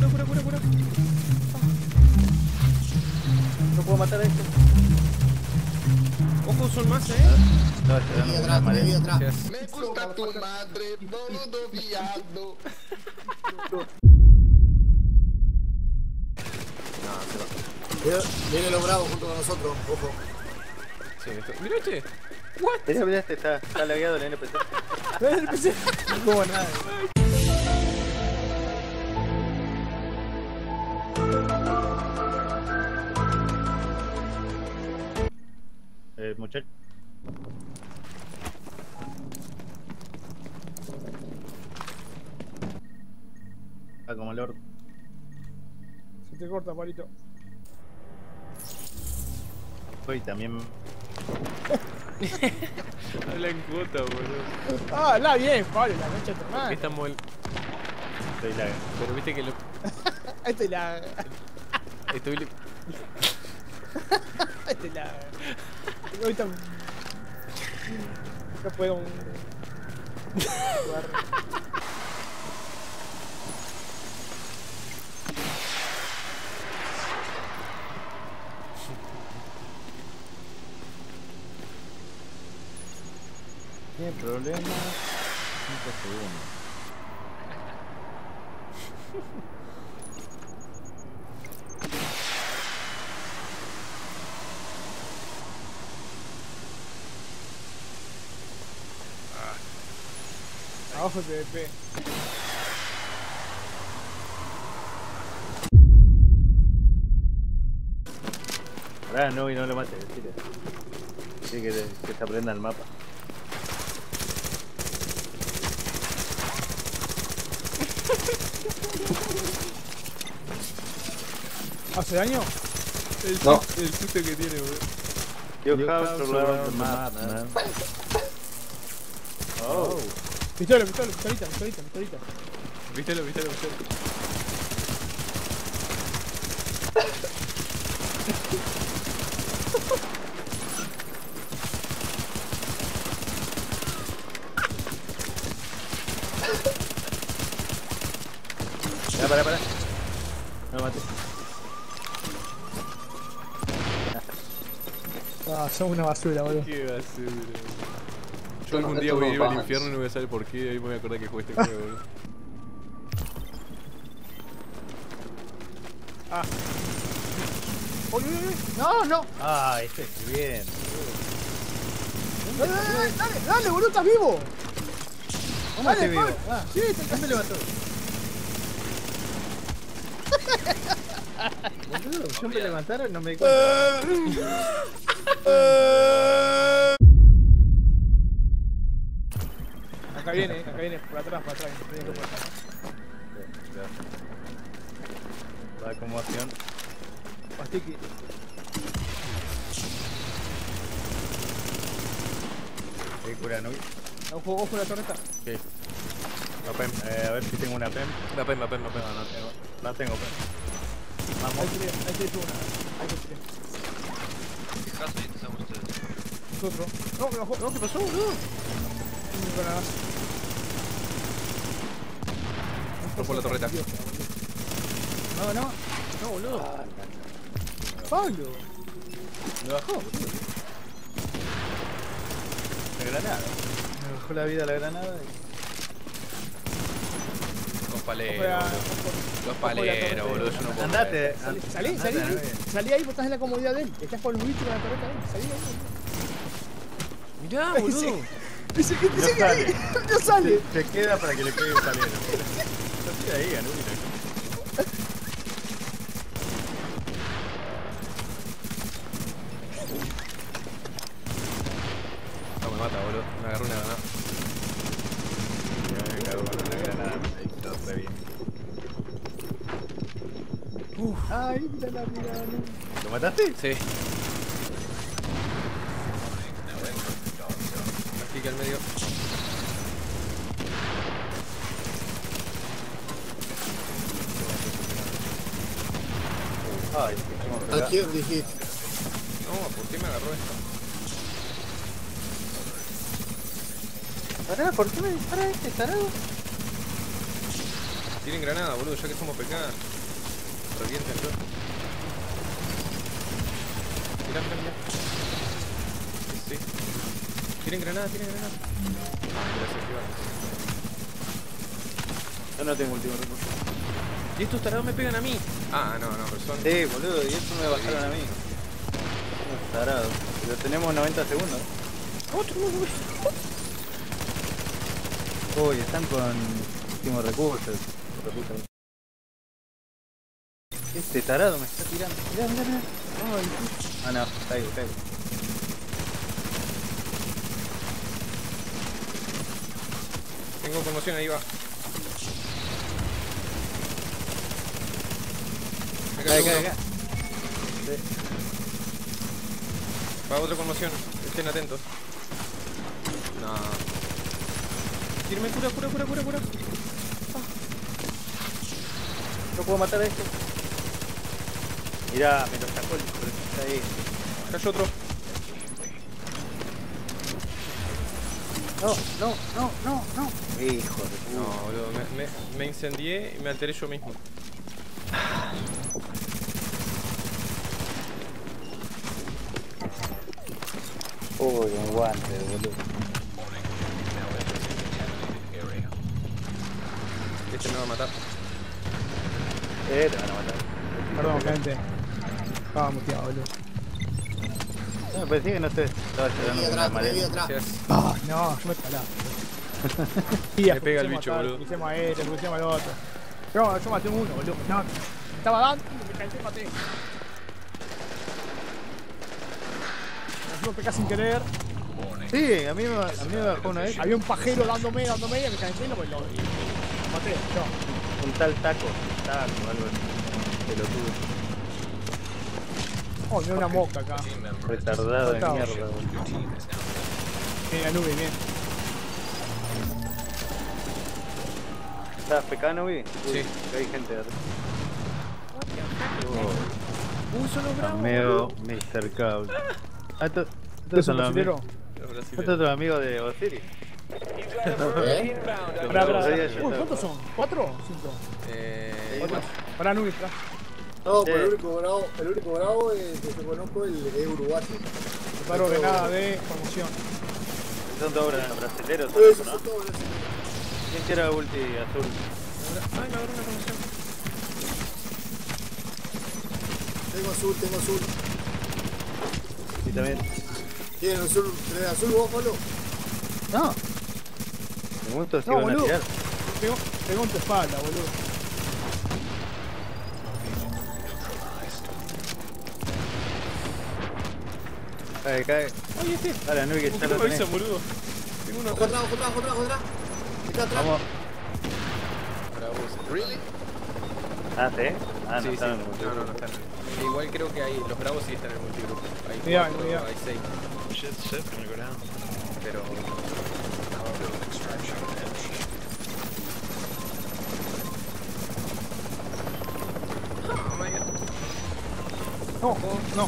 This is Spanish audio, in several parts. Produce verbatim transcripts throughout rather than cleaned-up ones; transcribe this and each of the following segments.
cura, cura, cura, cura. No puedo matar a este. Ojo, son más, eh. No, estoy dando una atrás, madera. atrás. Gracias. Me gusta tu madre, boludo viado. Viene- Viene los bravos junto con nosotros, ojo. Sí, esto. Mira este. What? Mira, mira, este está, está lagueado el N P C. No como nada. Eh, muchacho. Está como el orto. Se te corta, palito. Y también. Habla en cuota, boludo. Ah, la bien, Pablo, la concha de tu Aquí hermano. estamos el... Estoy lag. Pero viste que lo... Este es la. Estoy... li- Este es la. Ahorita. No puedo. Jugar. Tiene problemas. cinco segundos. Abajo T V P. Ahora no y no lo mates, decirle. Sí, que, te- que se aprenda el mapa. ¿Hace daño? El, No. susto, el susto que tiene, boludo. You, have to learn the map, man. Oh. Pistola, pistola, pistolita, pistolita, pistolita. Vístelo, vístelo, vístelo. Ya, para, para. No lo maté. Ah, son una basura, boludo. Qué basura. Yo No, algún esto día voy a no ir al baja. infierno y no voy a saber por qué. Ahí me voy a acordar que jugué este juego, boludo. Ah. Uy, uy, uy. No, no. Ah, este es bien. Dale, dale, dale, dale, dale, boludo, estás vivo. ¿Cómo Dale, estoy vivo? Pablo. Ah, Sí, te ¿quién me levantó? Boludo, yo me levantaron y no me di cuenta. Acá viene, acá viene, por atrás, por atrás. Viene por atrás. Va como acción. Pastiki. ¿Qué cura, no? Ojo, ojo la torreta. Ok. No, P E M. Eh, a ver si tengo una P E M. La pena, la pena, la pena. No, no tengo. No tengo P E M. Ahí Vamos. tiré, ahí tiré tú una. Ahí te tiré. ¿Qué caso están ustedes? Nosotros. No, me bajó. No, ¿qué pasó, boludo? Un granadazo. Rompo la torreta. No, no. No, boludo. Pablo. Me bajó, boludo. La granada. Me bajó la vida la granada y... Los paleros, Ojo la- boludo. ojo- Los ojo la paleros, torreta. boludo. Yo no puedo. Andate. Salí, and- salí, salí, andate, salí, no, salí ahí, vos estás en la comodidad de él. Estás con los bichos con la torreta de él. Salí ahí, Mirá, boludo. boludo. Dice que No dice que sale. no sale. Se, se queda para que le pegue un palero. Yo estoy ahí, Anubis. No me mata, boludo. Me agarró una granada. Ya me cago con la granada. Ahí está, re bien. Uf. Ay, mira la mirada. ¿Lo mataste? Sí. Aquí que al medio. Ay, qué ¿A quién dijiste? No, ¿por qué me agarró esto? Pará, ¿por qué me dispara este tarado? Tiren granada, boludo, ya que somos P K. Reviéntenlo. Mirá, mirá, mirá. Sí, sí. Tiren granada, tiren granada. Ah, gracias, que vamos. Yo no tengo último recurso. Y estos tarados me pegan a mí. Ah, no, no, pero son... Sí, boludo, y eso me bajaron a mí. Unos tarados. Pero tenemos noventa segundos. Uy, están con últimos recursos. Este tarado me está tirando. Mirá, mirá, mirá. Ay, ah, no, caigo, caigo. Tengo conmoción, ahí va. Me Cae, cayó cae, uno. cae. Sí. Va otra conmoción. Estén atentos. No. Tírame cura, cura, cura, cura, cura. No puedo matar a este. Mirá, me lo sacó el hijo de puta ahí. Cayó otro. No, no, no, no, no. Hijo de puta. No, boludo, me, me, me incendié y me alteré yo mismo. Uy, un guante, boludo. Este me va a matar. Eh, te van a matar. Perdón, gente. Estaba muteado, boludo. No, me parecía que no te estaba Ahí llevando una atrás, ahí marea. atrás. Gracias. Ah, no, yo me calaba. Me pega el bicho, boludo. Pusimos a este, pusimos al otro. Yo, yo maté uno, boludo. No, me estaba dando, me cansé y maté. Me fui a pecar sin querer. Sí, a mí me, a mí me bajó una vez. Había un pajero dándome, dándome y me cansé y lo, lo, lo maté. Yo. Un tal taco. Taco, algo así. Pelotudo. Oh, mira una mosca acá. Retardado de Retardado. mierda, boludo. Bien, la nube, bien. ¿Estás pecando, vi? Sí. Hay gente de atrás. Uy, son los bravos. Cameo, mister Cow. Ah, estos ¿Tú estos son los brasilero? amigos. Los Estos brasileños. son los amigos de Osiris. ¿Eh? Pará, pará. Ahí ya Uy, está. ¿cuántos son? ¿Cuatro o cinco? Eh... Cuatro. Pará, nube, pará. No, pero Sí. el único bravo, el único bravo es que yo conozco el, es uruguayo. Preparo granada de promoción. Son todos bra- brasileros, Pero esos ¿no? son todos brasileños. ¿Quién quiere ulti azul? Ay, me agarró una conmoción. Tengo azul, tengo azul. Y también. ¿Tienen azul? ¿Tenés azul vos, Pablo? No. Me gusta si No, van a boludo. tirar. Pegó, pegó en tu espalda, boludo. Cae, cae. Ay, este. Dale, Nui, que ¿Por ya qué no lo me tenés. avisan, boludo? Tengo uno Ojo atrás. atrás, ojo atrás, ojo atrás, ojo atrás. Está atrás. Vamos. Bravos. Really? Ah, ¿sí? Ah, no Sí, sí. están en el No, multigrupo. no, no están. Igual creo que hay, los bravos sí están en el multigrupo. Hay Cuidado, cuatro, cuidado. hay seis. Shit, shit, I'm gonna go down. Pero... Oh, my God. No, no.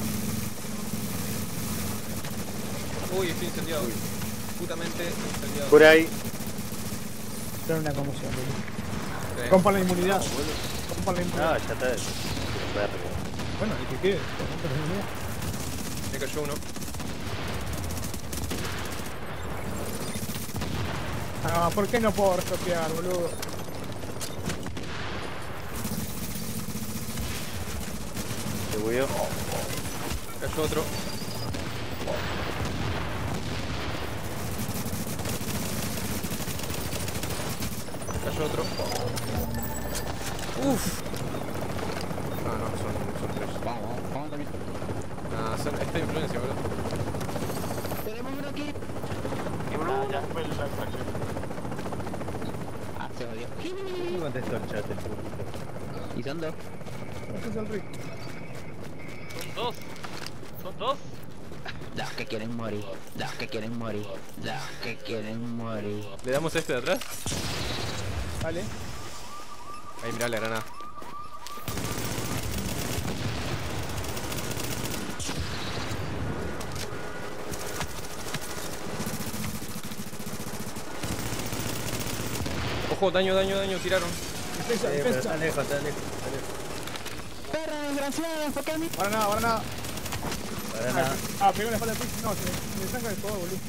Uy, estoy incendiado. Putamente incendiado. Por ahí. Era una conmoción, boludo. Sí. Rompan la inmunidad. Rompan la Ah, inmunidad. ya está. Verga. Bueno, y que quede. Rompan la inmunidad. Me cayó uno. Ah, ¿por qué no puedo restropear, boludo? Se bugueó. Cayó otro. Cayó otro. Uf. Ah, no, son, son tres. Vamos, vamos también. Ah, son, esta influencia, boludo. Tenemos uno aquí. Ah, ya. Ah, se jodió. ¿Cómo contestó el chat el putito? Y son dos. Ese es el rico. Son dos. Son dos. Los que quieren morir. Los que quieren morir. Los que quieren morir. ¿Le damos a este de atrás? Dale. Ahí, mirá la granada. Ojo, daño, daño, daño, tiraron. Defensa, Eh, pero defensa. está lejos, está lejos, está lejos. Perra desgraciada, ¿por qué a mí? Para nada, para nada. Para nada. Ah, pegó la espalda al piso. No, se me, me saca el juego, boludo.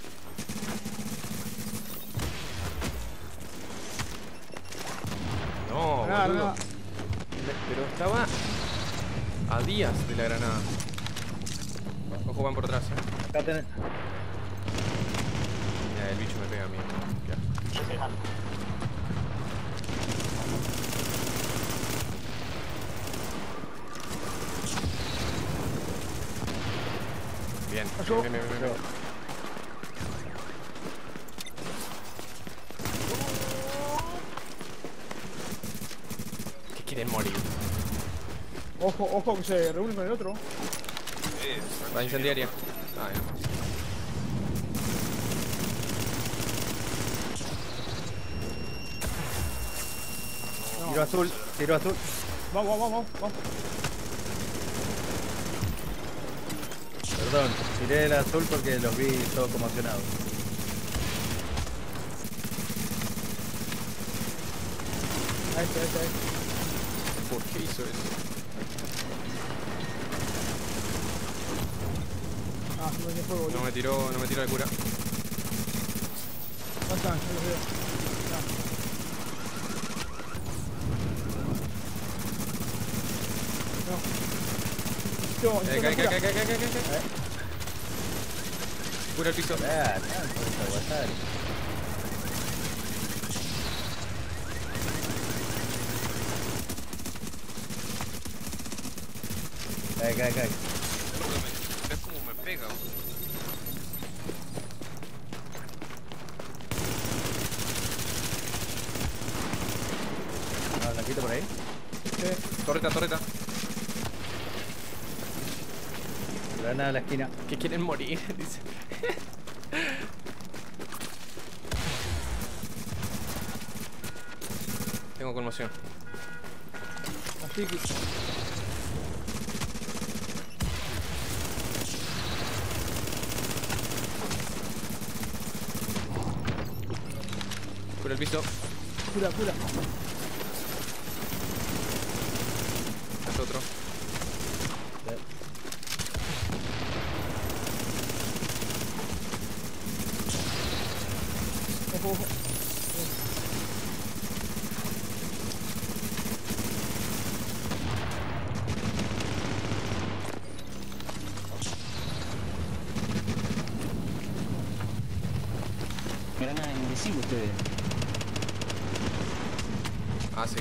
No, Nada, boludo. nada. Pero estaba a días de la granada. Ojo, van por atrás, eh. Acá tenés. Mira, el bicho me pega a mí. Qué asco. Bien, Pasó. bien, bien, bien, bien, bien. ¿Qué quieren morir? Ojo, ojo que se reúne con el otro. Va incendiaria. Ah, ya. Tiro azul, tiro azul. Vamos, vamos, vamos, vamos. Perdón, tiré el azul porque los vi todos conmocionados. Ahí está, ahí está, ahí está. ¿Por qué hizo eso? Ah, no me fuego, boludo. No me tiró, no me tiró la cura. ¿Dónde están? No los veo. No. Yo, Eh, yo, cae, cae, cura. cae, cae, cae, cae, cae. Cura el piso. Ah, tanto esa guasari. Cae, cae, cae. ¿Ves cómo me pega? No, la quito por ahí. Sí. Torreta, torreta. Granada a la esquina. Que quieren morir, dice. Tengo conmoción. Así que. Cura el piso. Cura, cura. Es otro. Ojo, ojo. Granada invisible ustedes. Ah, sí.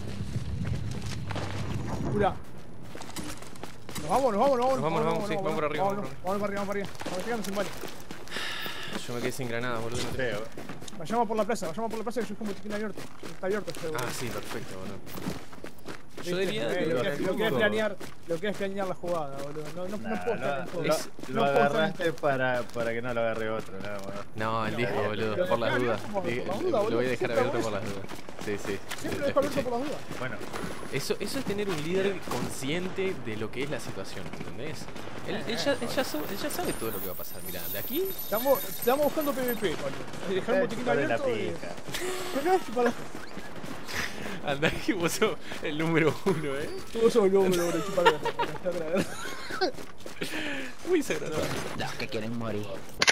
Cura. Nos vamos, nos vamos, nos vamos. Nos vamos, nos vamos, sí, vamos por arriba, Vamos, vamos por vamos para arriba, vamos para arriba. Vamos llegando sin balas. Yo me quedé sin granadas, boludo. No Creo. Vayamos por la plaza, vayamos por la plaza que es como que tiene abierto. Está abierto este, boludo. Ah, sí, perfecto, boludo. Yo Viste, diría eh, que lo, que es, lo que es todo. planear, lo que es planear la jugada, boludo. No, no, no Nah, puedo estar en lo, todo. lo- Es- lo no puedo estar en agarraste para, para que no lo agarre otro, nada más. No, él dijo, no, boludo, pero por las dejá dudas. abierto por- Dije, por las Lo dudas, voy a boludo. dejar Siempre abierto hago por las eso. dudas. Sí, sí. Siempre lo lo dejo abierto escuché. por las dudas. Bueno, Eso, eso es tener un líder consciente de lo que es la situación, ¿entendés? Él, él ya, él ya sabe, él ya sabe todo lo que va a pasar. Mirá, de aquí. Estamos, estamos buscando PvP, boludo. Dejar un botiquín chupale la abierto. y- pija. ¿Qué? Chupala. Andá que vos sos el número uno, ¿eh? Tú sos el número, boludo. Chupala. Está atrás. Muy desagradable. Los que quieren morir.